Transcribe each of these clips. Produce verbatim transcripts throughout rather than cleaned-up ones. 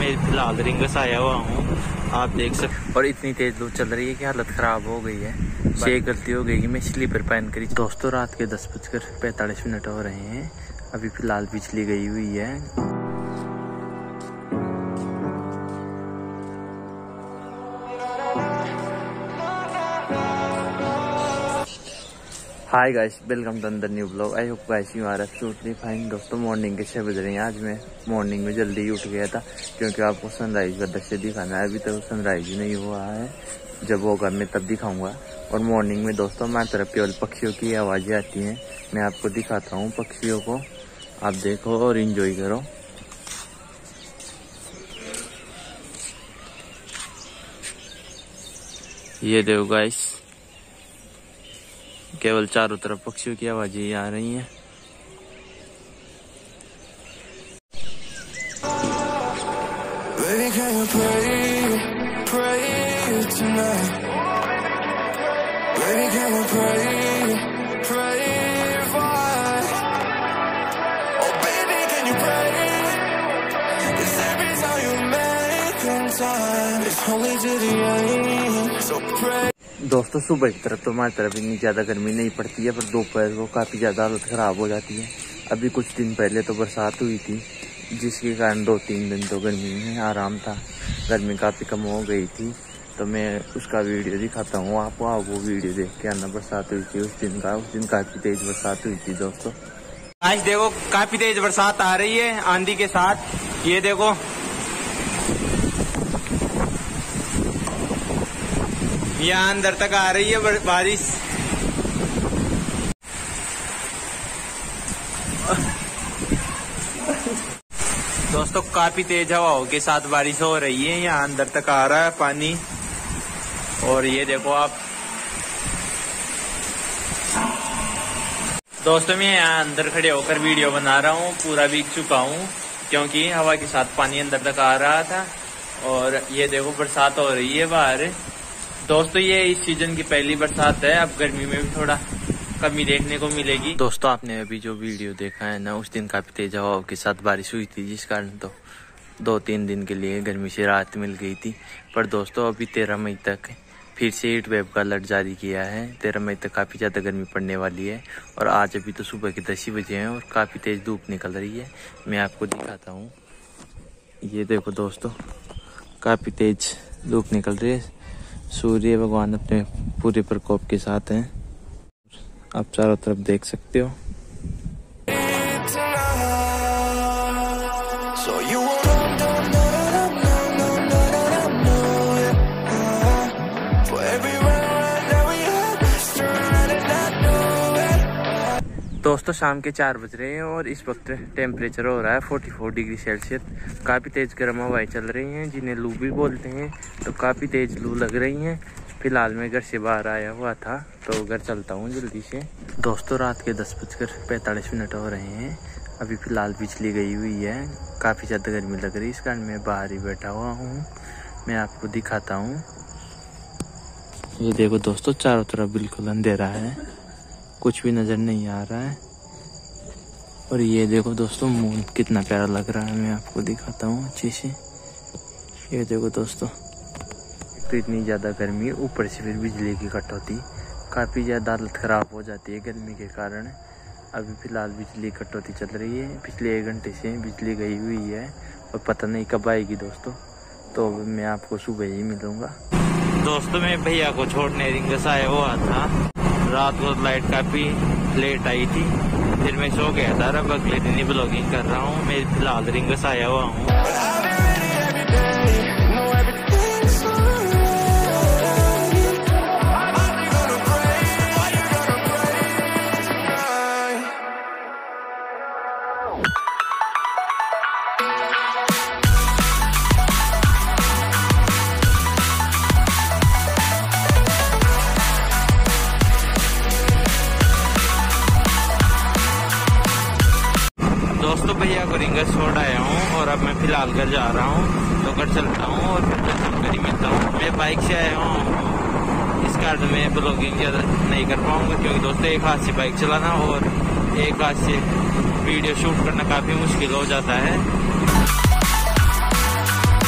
मैं फिलहाल रिंगस आया हुआ हूँ, आप देख सकते। और इतनी तेज लू चल रही है कि हालत खराब हो गई है। ये गलती हो गई कि मैं स्लीपर पहन कर। दोस्तों रात के दस बजकर पैंतालीस मिनट हो रहे हैं, अभी फिलहाल बिजली गई हुई है। हाय गाइस, वेलकम टू अंदर new vlog. I hope guys you are absolutely fine. दोस्तों मॉर्निंग के छः बज रहे हैं। आज मैं मॉर्निंग में जल्दी ही उठ गया था क्योंकि आपको सनराइज का दृश्य दिखाना है। अभी तक सनराइज नहीं हुआ है, जब होगा मैं तब दिखाऊंगा। और मॉर्निंग में दोस्तों हमारी तरफ केवल पक्षियों की आवाज़ें आती हैं। मैं आपको दिखाता हूँ पक्षियों को, आप देखो और इंजॉय करो। ये देखो गाइस, केवल चारों तरफ पक्षियों की आवाजें आ रही हैं। दोस्तों सुबह की तरफ तो हमारी तरफ इतनी ज़्यादा गर्मी नहीं पड़ती है, पर दोपहर को काफ़ी ज़्यादा हालत ख़राब हो जाती है। अभी कुछ दिन पहले तो बरसात हुई थी, जिसके कारण दो तीन दिन तो गर्मी में आराम था। गर्मी काफ़ी कम हो गई थी, तो मैं उसका वीडियो दिखाता हूँ आपको। आप वो वीडियो देख के आना। बरसात हुई थी उस दिन का, उस दिन काफ़ी तेज़ बरसात हुई थी दोस्तों। आज देखो काफ़ी तेज़ बरसात आ रही है आंधी के साथ। ये देखो यहाँ अंदर तक आ रही है बारिश। दोस्तों काफी तेज हवाओं के साथ बारिश हो रही है, यहाँ अंदर तक आ रहा है पानी। और ये देखो आप दोस्तों, मैं यहाँ अंदर खड़े होकर वीडियो बना रहा हूँ। पूरा भीग चुका हूँ क्योंकि हवा के साथ पानी अंदर तक आ रहा था। और ये देखो बरसात हो रही है बाहर। दोस्तों ये इस सीजन की पहली बरसात है, अब गर्मी में भी थोड़ा कमी देखने को मिलेगी। दोस्तों आपने अभी जो वीडियो देखा है ना, उस दिन काफी तेज हवाओं के साथ बारिश हुई थी, जिस कारण तो दो तीन दिन के लिए गर्मी से राहत मिल गई थी। पर दोस्तों अभी तेरह मई तक फिर से हीट वेव का अलर्ट जारी किया है। तेरह मई तक काफी ज्यादा गर्मी पड़ने वाली है। और आज अभी तो सुबह के दस ही बजे हैं और काफी तेज धूप निकल रही है। मैं आपको दिखाता हूँ, ये देखो दोस्तों काफी तेज धूप निकल रही है। सूर्य भगवान अपने पूरे प्रकोप के साथ हैं, आप चारों तरफ देख सकते हो। दोस्तों शाम के चार बज रहे हैं और इस वक्त टेम्परेचर हो रहा है चौवालीस डिग्री सेल्सियस। काफ़ी तेज़ गर्म हवाएं चल रही हैं, जिन्हें लू भी बोलते हैं। तो काफ़ी तेज़ लू लग रही हैं। फिलहाल मैं घर से बाहर आया हुआ था, तो घर चलता हूँ जल्दी से। दोस्तों रात के दस बजकर पैंतालीस मिनट हो रहे हैं, अभी फ़िलहाल बिजली गई हुई है। काफ़ी ज़्यादा गर्मी लग रही है, इस कारण मैं बाहर ही बैठा हुआ हूँ। मैं आपको दिखाता हूँ। ये देखो दोस्तों चारों तरफ बिल्कुल अंधेरा है, कुछ भी नज़र नहीं आ रहा है। और ये देखो दोस्तों मून कितना प्यारा लग रहा है, मैं आपको दिखाता हूँ अच्छे से। ये देखो दोस्तों, तो इतनी ज़्यादा गर्मी, ऊपर से फिर बिजली की कटौती, काफ़ी ज़्यादा हालत ख़राब हो जाती है गर्मी के कारण। अभी फ़िलहाल बिजली कटौती चल रही है, पिछले एक घंटे से बिजली गई हुई है और पता नहीं कब आएगी दोस्तों। तो मैं आपको सुबह ही मिलूँगा। दोस्तों मैं भैया को छोड़ने रिंगस आया हुआ था। रात को लाइट काफ़ी लेट आई थी, फिर मैं सो गया था। अब अगले दिन ही ब्लॉगिंग कर रहा हूँ। मैं फिलहाल रिंगस आया हुआ हूँ। दोस्तों भैया को रिंगस छोड़ आया हूँ और अब मैं फिलहाल घर जा रहा हूँ, तो घर चलता हूँ और फिर चलकर ही मिलता हूँ। मैं बाइक से आया हूँ, इस कारण मैं ब्लॉगिंग ज़्यादा नहीं कर पाऊँगा क्योंकि दोस्तों एक हाथ से बाइक चलाना और एक हाथ से वीडियो शूट करना काफ़ी मुश्किल हो जाता है।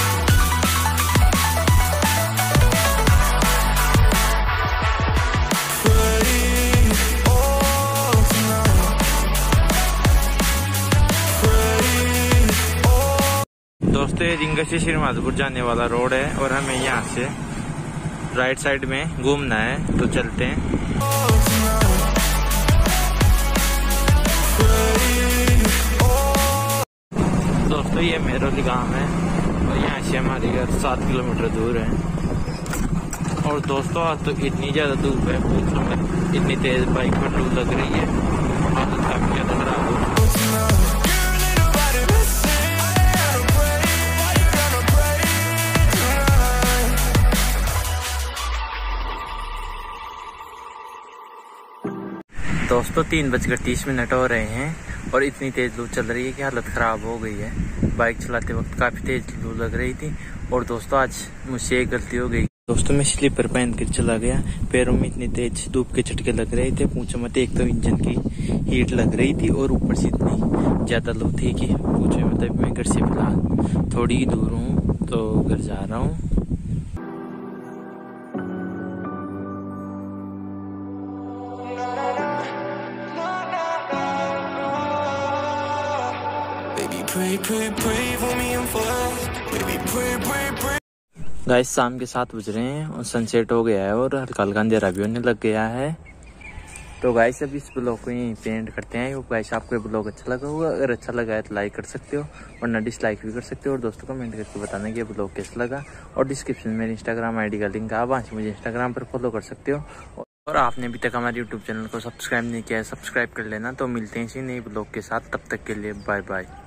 दोस्तों ये रिंगा से श्रीमाधोपुर जाने वाला रोड है और हमें यहाँ से राइट साइड में घूमना है, तो चलते हैं। दोस्तों ये मेरोली गांव है और यहाँ से हमारे घर सात किलोमीटर दूर है। और दोस्तों आज तो इतनी ज़्यादा धूप है, पूछो मत, इतनी तेज बाइक पर धूप लग रही है, हालत काफी ज़्यादा खराब हो। दोस्तों तीन बजकर तीस मिनट हो रहे हैं और इतनी तेज लू चल रही है कि हालत ख़राब हो गई है। बाइक चलाते वक्त काफ़ी तेज लू लग रही थी। और दोस्तों आज मुझसे एक गलती हो गई। दोस्तों मैं स्लीपर पहन कर चला गया, पैरों में इतनी तेज धूप के झटके लग रहे थे, पूछो मत। एक तो इंजन की हीट लग रही थी और ऊपर से इतनी ज़्यादा लू थी कि पूछो मत। अभी मैं घर से फिलहाल थोड़ी ही दूर हूँ, तो घर जा रहा हूँ। गाइस शाम के सात बज रहे हैं और सनसेट हो गया है और हल्का हल्का अंधेरा भी होने लग गया है। तो गाइस अब इस ब्लॉग को यहीं पेंट करते हैं। वो गाइस आपको ब्लॉग अच्छा लगा होगा, अगर अच्छा लगा है तो लाइक कर सकते हो वरना डिसलाइक भी कर सकते हो। और दोस्तों कमेंट करके बताना कि ये ब्लॉग कैसा लगा। और डिस्क्रिप्शन में मेरी इंस्टाग्राम आई डी का लिंक है, आप वहाँ से मुझे इंस्टाग्राम पर फॉलो कर सकते हो। और आपने अभी तक हमारे यूट्यूब चैनल को सब्सक्राइब नहीं किया है, सब्सक्राइब कर लेना। तो मिलते हैं इसी नई ब्लॉग के साथ, तब तक के लिए बाय बाय।